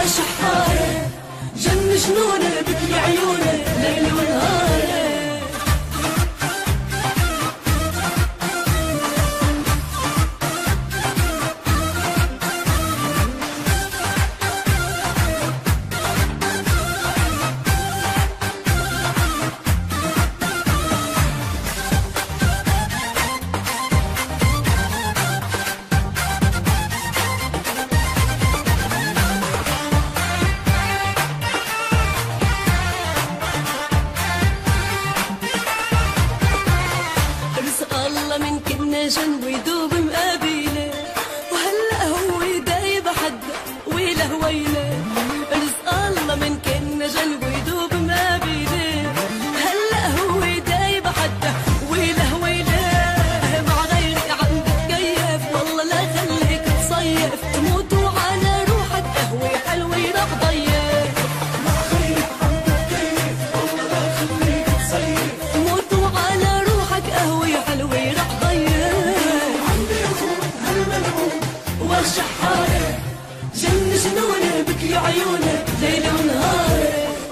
وشحارة جن جنونة بكي عيونة ليل ونهار. جن ويدوب مقابله وهلا هو دايب حده ويله ويله. رزق الله من كنا جن ويدوب مقابله هلا هو دايب حده ويله ويله. مع غيري عم بتكيف والله لا خليك تصيف تموت وعلى روحك قهوه حلوه راح ضيف. مع غيري عم بتكيف والله لا خليك تصيف تموت وعلى روحك قهوه حلوه راح ضيف. والشحارة جن جنونة بكي عيونة ليل ونهار.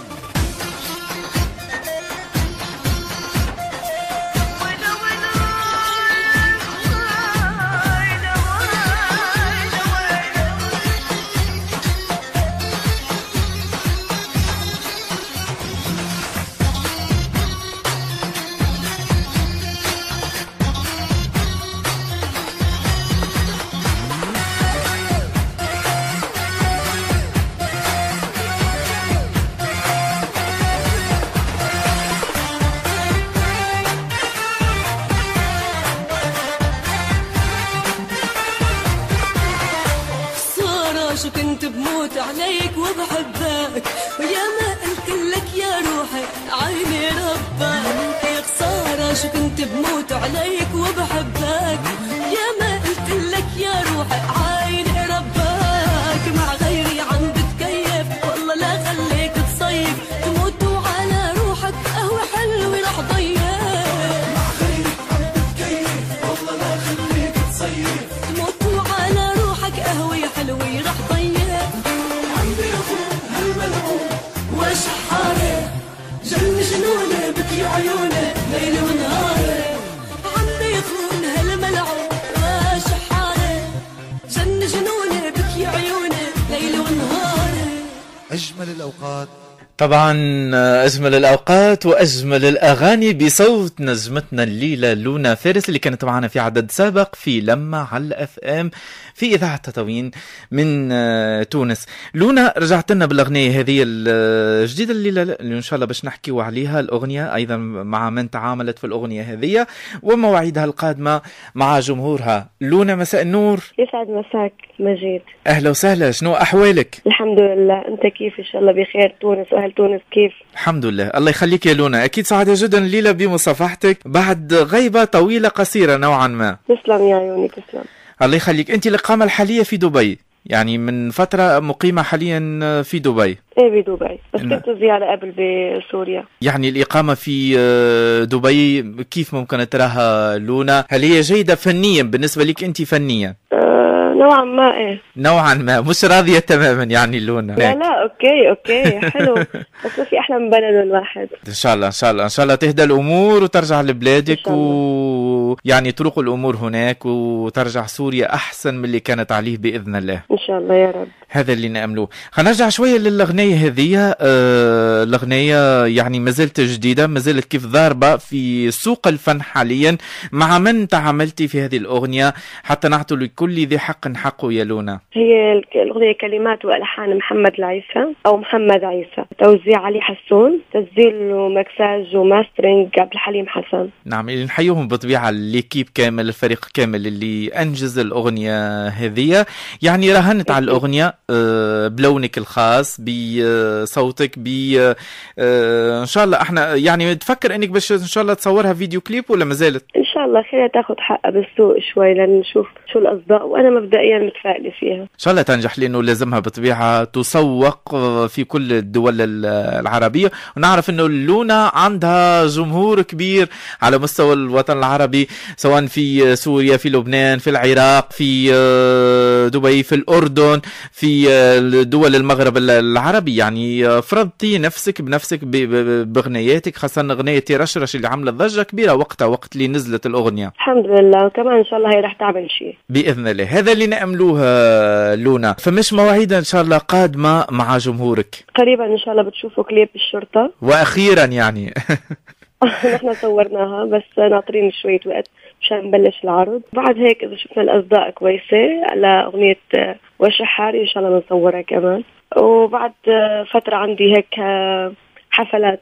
شو كنت بموت عليك وبحبك ويا ما قلت لك يا روحي عيني ربك. يا خسارة شو كنت بموت عليك وبحبك يا ما قلت لك يا روحي عيني ربك. مع غيري عم بتكيف والله لا خليك تصيف تموت وعلى روحك قهوة حلوة رح ضيف. مع غيري عم بتكيف والله لا خليك تصيف تموت وعلى روحك قهوة حلوة رح ضيف. عندي يخون هالملعون وشحارة جن جنونة بكي عيونة ليل ونهار. عندي يخون هالملعون وشحارة جن جنونة بكي عيونة ليل ونهار. أجمل الأوقات طبعا أجمل الأوقات وأجمل الأغاني بصوت نجمتنا الليلة لونا فارس اللي كانت معنا في عدد سابق في لما على اف ام في إذاعة تطاوين من تونس. لونا رجعت لنا بالأغنية هذه الجديدة الليلة اللي إن شاء الله باش نحكيوا عليها الأغنية أيضا مع من تعاملت في الأغنية هذه ومواعيدها القادمة مع جمهورها. لونا مساء النور. يسعد مساك مجيد. أهلا وسهلا، شنو أحوالك؟ الحمد لله، أنت كيف؟ إن شاء الله بخير. تونس وأهل تونس كيف؟ الحمد لله، الله يخليك يا لونا. أكيد سعادة جدا الليلة بمصافحتك بعد غيبة طويلة قصيرة نوعا ما. تسلم يا عيوني تسلم. الله يخليك. أنت الإقامة الحالية في دبي، يعني من فترة مقيمة حاليا في دبي. ايه بدبي، بس كنت زيارة قبل بسوريا. يعني الإقامة في دبي كيف ممكن تراها لونا؟ هل هي جيدة فنيا بالنسبة لك أنت فنيا؟ نوعا ما ايه. نوعا ما، مش راضية تماما يعني لونا؟ لا اوكي حلو بس في احلى من بلد الواحد. ان شاء الله ان شاء الله ان شاء الله تهدى الامور وترجع لبلادك يعني تروق الامور هناك وترجع سوريا احسن من اللي كانت عليه باذن الله. ان شاء الله يا رب. هذا اللي نأمله. خنرجع شوية للأغنية هذه. الأغنية يعني ما زالت جديدة، ما زالت كيف ضاربة في سوق الفن حاليا. مع من تعاملتي في هذه الأغنية حتى نعطي لكل ذي حق حقه يا لونا؟ هي الأغنية كلمات وألحان محمد العيسى أو محمد عيسى، توزيع علي حسون، تسجيل ومكساج وماسترينج عبد الحليم حسن. نعم، نحييهم بالطبيعة الليكيب كامل، الفريق كامل اللي أنجز الأغنية هذه. يعني راهنت على الأغنية بلونك الخاص، بصوتك، إن شاء الله احنا يعني تفكر انك باش ان شاء الله تصورها فيديو كليب ولا ما زالت؟ ان شاء الله خليها تاخذ حقها بالسوق شوي لنشوف شو الأصداء، وانا مبدئيا مبدئيا متفائلة فيها. إن شاء الله تنجح، لأنه لازمها بطبيعة تسوق في كل الدول العربية. ونعرف أنه لونا عندها جمهور كبير على مستوى الوطن العربي، سواء في سوريا، في لبنان، في العراق، في دبي، في الأردن، في دول المغرب العربي. يعني فرضتي نفسك بنفسك بأغنياتك، خاصة أغنية رشرش اللي عملت ضجة كبيرة وقت اللي نزلت الأغنية. الحمد لله، وكمان إن شاء الله هي رح تعمل شيء بإذن الله. هذا اللي نأملوه لونا. فمش مواعيد إن شاء الله قادمة مع جمهورك؟ قريبا إن شاء الله بتشوفوا كليب الشرطة، وأخيرا يعني نحن صورناها بس ناطرين شوية وقت مشان نبلش العرض. بعد هيك إذا شفنا الأصداء كويسة على أغنية وشحاري إن شاء الله نصورها كمان. وبعد فترة عندي هيك حفلات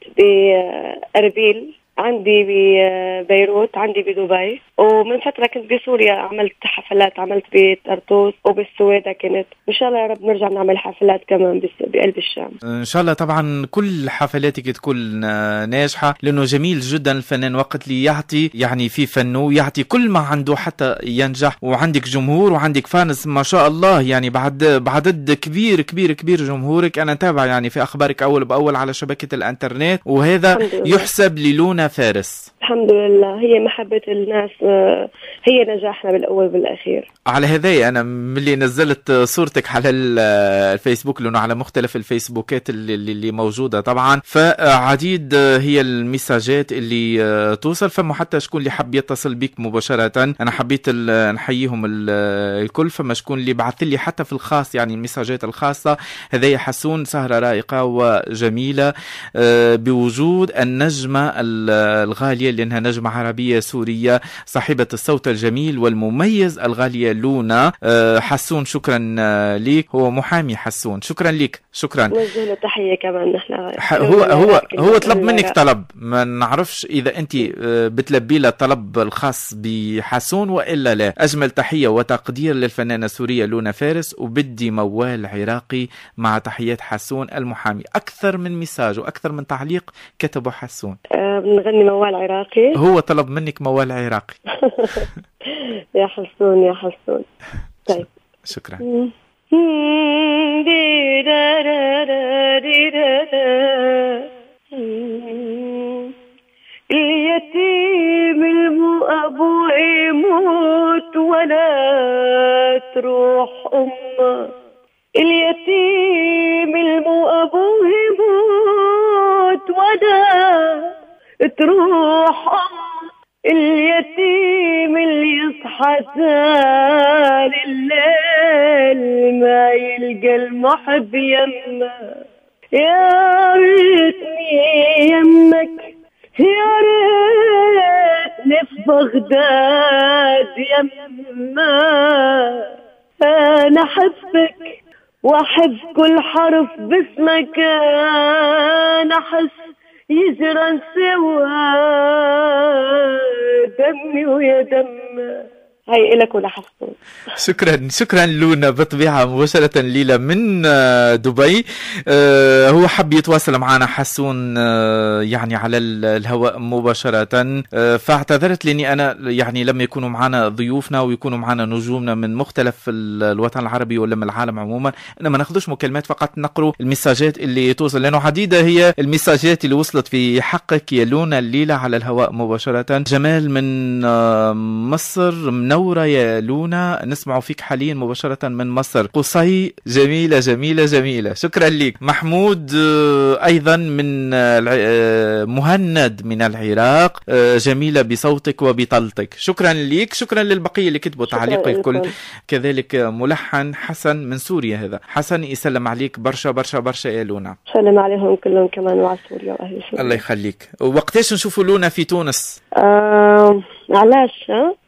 بأربيل، عندي ببيروت، عندي بدبي، ومن فترة كنت بسوريا عملت حفلات، عملت بطرطوس وبالسويدة كنت. إن شاء الله يا رب نرجع نعمل حفلات كمان بقلب الشام إن شاء الله. طبعا كل حفلاتك تكون ناجحة، لأنه جميل جدا الفنان وقت اللي يعطي يعني في فنه، يعطي كل ما عنده حتى ينجح. وعندك جمهور وعندك فانس ما شاء الله، يعني بعدد كبير كبير كبير جمهورك. أنا تابع يعني في أخبارك أول بأول على شبكة الإنترنت، وهذا يحسب للونا فارس. الحمد لله، هي محبة الناس هي نجاحنا بالأول بالأخير. على هذايا أنا ملي نزلت صورتك على الفيسبوك، لأنه على مختلف الفيسبوكات اللي موجودة طبعا، فعديد هي المساجات اللي توصل. فما حتى شكون اللي حب يتصل بك مباشرة، أنا حبيت نحييهم الكل. فما شكون اللي بعث لي حتى في الخاص، يعني المساجات الخاصة. هذايا حسون سهرة رائقة وجميلة بوجود النجمة الغالية، لأنها نجمة عربية سورية صاحبة الصوت الجميل والمميز الغالية لونا. حسون شكرا ليك، هو محامي حسون، شكرا ليك. شكرا. نوجه له تحية كمان. نحن هو طلب منك طلب، ما نعرفش إذا أنت بتلبي له الطلب الخاص بحسون وإلا لا. أجمل تحية وتقدير للفنانة السورية لونا فارس، وبدي موال عراقي مع تحيات حسون المحامي. أكثر من مساج وأكثر من تعليق كتبه حسون. بنغني موال عراقي، هو طلب منك موال عراقي. يا حسون يا حسون. طيب شكرا. اليتيم أبوه يموت ولا تروح أمه، اليتيم أبوه يموت ولا تروح أمه، اليتيم اللي يصحى ثاني الليل ما يلقى المحب يمه. يا ريتني يمك، يا ريتني في بغداد يمه. أنا أحبك وأحب كل حرف باسمك، أنا أحس يجرى سوا دمي ويا دم. هاي إلك ولا حسون. شكرا لونا. بطبيعة مباشرة ليلى من دبي. هو حب يتواصل معنا حسون يعني على الهواء مباشرة، فاعتذرت لاني انا يعني لما يكونوا معنا ضيوفنا ويكونوا معنا نجومنا من مختلف الوطن العربي ولا من العالم عموما، انا ما ناخذوش مكالمات، فقط نقروا المساجات اللي توصل، لانه عديدة هي المساجات اللي وصلت في حقك يا لونا الليلة على الهواء مباشرة. جمال من مصر، منورة يا لونا، نسمع فيك حاليا مباشرة من مصر. قصي جميلة جميلة جميلة، شكرا لك. محمود أيضا من مهند من العراق، جميلة بصوتك وبطلتك، شكرا لك. شكرا للبقية اللي كتبوا تعليق الكل. كذلك ملحن حسن من سوريا، هذا حسن يسلم عليك برشا برشا برشا يا لونا. سلم عليهم كلهم كمان وعلى سوريا وأهل سوريا. الله يخليك. وقتاش نشوفوا لونا في تونس؟ علاش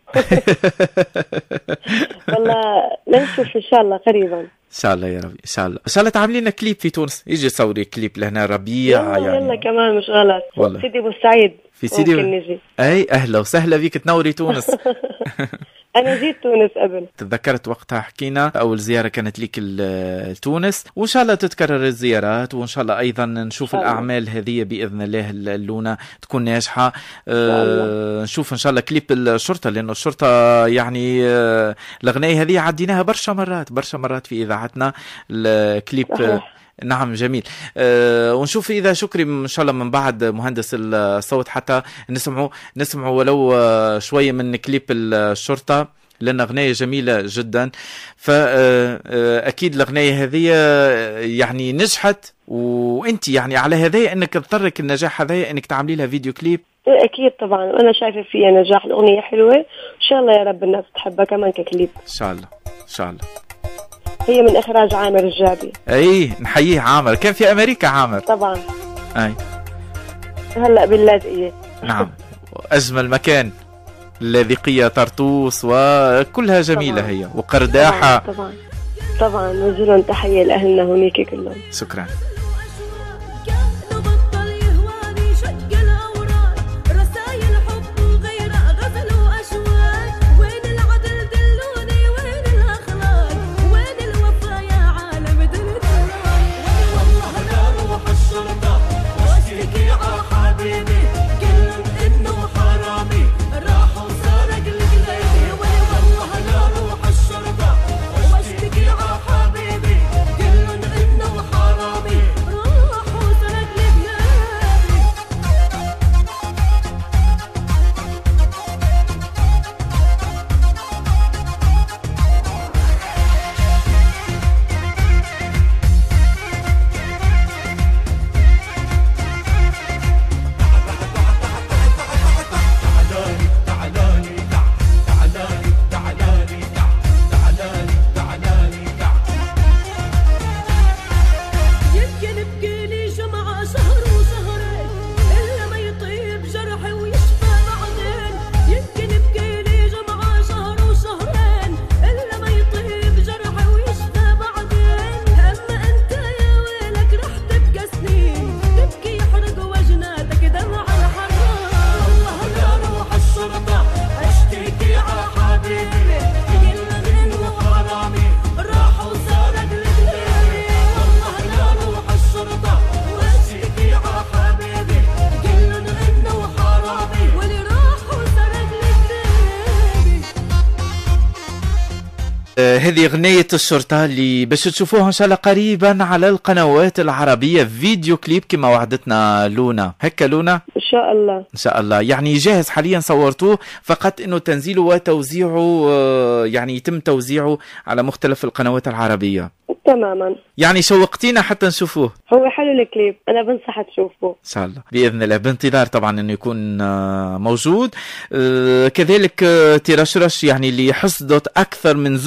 والله نشوف ان شاء الله قريبا ان شاء الله يا رب. ان شاء الله تعملي لنا كليب في تونس، يجي تصوري كليب لهنا ربيع يلا يعني. يلا كمان مش غلط والله. سيدي بوسعيد في سيدي ممكن نجي. اي اهلا وسهلا بيك، تنوري تونس. أنا جيت تونس قبل. تذكرت وقتها حكينا أول زيارة كانت ليك لتونس، وإن شاء الله تتكرر الزيارات، وإن شاء الله أيضا نشوف الأعمال هذه بإذن الله لونا تكون ناجحة. نشوف إن شاء الله كليب الشرطة، لأنه الشرطة يعني الأغنية هذه عديناها برشا مرات في إذاعتنا الكليب. نعم جميل. ونشوف إذا شكري إن شاء الله من بعد مهندس الصوت حتى نسمعوا ولو شوية من كليب الشرطة، لأن أغنية جميلة جدا. فأكيد الأغنية هذه يعني نجحت، وأنت يعني على هذا أنك تضطرك النجاح هذا أنك تعملي لها فيديو كليب. أكيد طبعا، أنا شايفة فيها نجاح، الأغنية حلوة إن شاء الله، يا رب الناس تحبها كمان ككليب إن شاء الله إن شاء الله. هي من إخراج عامر الجابي. أي نحييه عامر، كان في أمريكا عامر طبعا. أي هلأ باللاذقية. نعم، أجمل مكان، اللاذقية، طرطوس، وكلها جميلة طبعاً. هي وقرداحة طبعا وجه تحية لأهلنا هونيك كلهم. شكرا. هذه أغنية الشرطة اللي باش تشوفوها إن شاء الله قريبا على القنوات العربية، فيديو كليب كما وعدتنا لونا. هكا لونا إن شاء الله إن شاء الله، يعني جاهز حاليا، صورتوه فقط إنه تنزيله وتوزيعه يعني يتم توزيعه على مختلف القنوات العربية تماما. يعني شوقتينا حتى نشوفوه. هو حلو الكليب، أنا بنصح تشوفه إن شاء الله بإذن الله، بانتظار طبعا إنه يكون موجود. كذلك تيرشرش يعني اللي حصدت أكثر من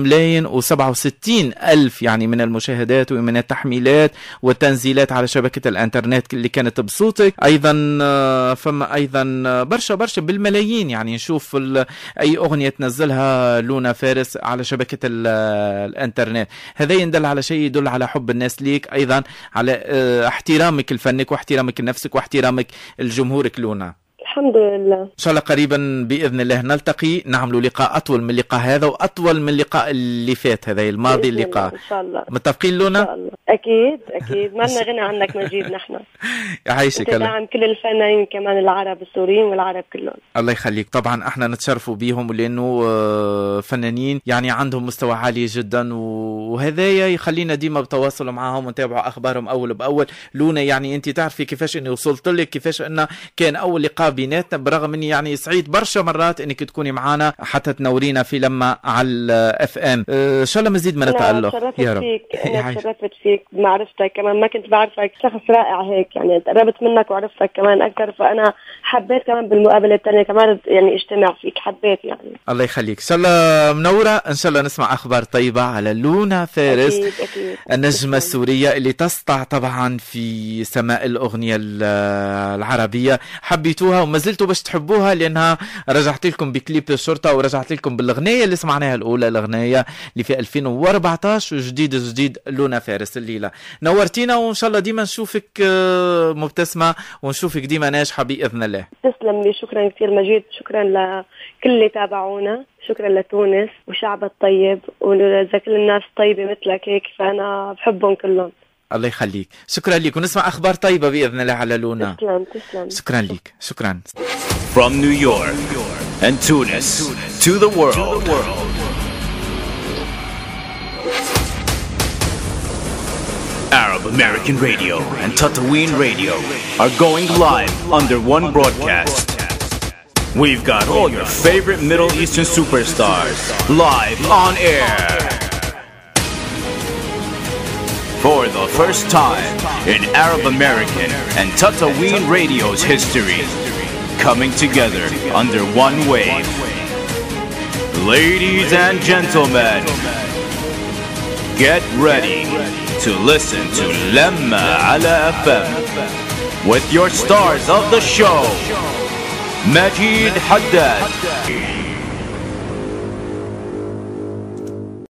2,067,000 يعني من المشاهدات ومن التحميلات والتنزيلات على شبكة الانترنت اللي كانت بصوتك. أيضا فما أيضا برشا بالملايين، يعني نشوف أي أغنية تنزلها لونا فارس على شبكة الانترنت. هذا يدل على شيء، يدل على حب الناس ليك، أيضا على احترامك لفنك واحترامك لنفسك واحترامك لجمهورك لونا. الحمد لله. إن شاء الله قريبا بإذن الله نلتقي، نعملوا لقاء أطول من اللقاء هذا وأطول من اللقاء اللي فات هذا الماضي اللقاء. إن شاء الله. متفقين لونا؟ إن شاء الله. أكيد ما لنا غنى عنك مجيد نحن. يعيشك الله. ندعم كل الفنانين كمان العرب السوريين والعرب كلهم. الله يخليك. طبعا احنا نتشرفوا بيهم لأنه فنانين يعني عندهم مستوى عالي جدا، وهذايا يخلينا ديما بتواصل معهم ونتابعوا أخبارهم أول بأول. لونا يعني أنت تعرفي كيفاش إني وصلت لك، كيفاش إنه كان أول لقاء بيناتنا، برغم إني يعني سعيد برشا مرات إنك تكوني معنا حتى تنورينا في لما على اف ام. إن شاء الله مزيد من التألق يا رب. أنا تشرفت فيك بمعرفتك كمان، ما كنت بعرفك، شخص رائع هيك يعني، قربت منك وعرفتك كمان أكثر، فأنا حبيت كمان بالمقابلة الثانية كمان يعني اجتماع فيك، حبيت يعني. الله يخليك. إن شاء الله منورة، إن شاء الله نسمع أخبار طيبة على لونا فارس. أكيد. النجمة السورية اللي تسطع طبعا في سماء الأغنية العربية. حبيتوها وما زلتوا باش تحبوها، لأنها رجعت لكم بكليب الشرطة ورجعت لكم بالأغنية اللي سمعناها الأولى، الأغنية اللي في 2014 جديد لونا فارس الليلة. نورتينا، وإن شاء الله ديما نشوفك مبتسمة ونشوفك ديما ناجحة بإذن الله. تسلم لي، شكرا كثير مجيد، شكرا كل اللي تابعونا. شكرا لتونس وشعب الطيب، وإذا كل الناس طيبة مثلك هيك فأنا بحبهم كلهم. الله يخليك، شكرا لك، ونسمع أخبار طيبة بإذن الله على لونا. تسلم. شكرا لك، شكرا. From New York and Tunis to the world. Arab American Radio and Tatooine Radio are going live under one broadcast. We've got all your favorite Middle Eastern superstars live on air. For the first time in Arab American and Tatooine Radio's history, coming together under one wave. Ladies and gentlemen, get ready to listen to Lemma Ala FM with your stars of the show, Majid Haddad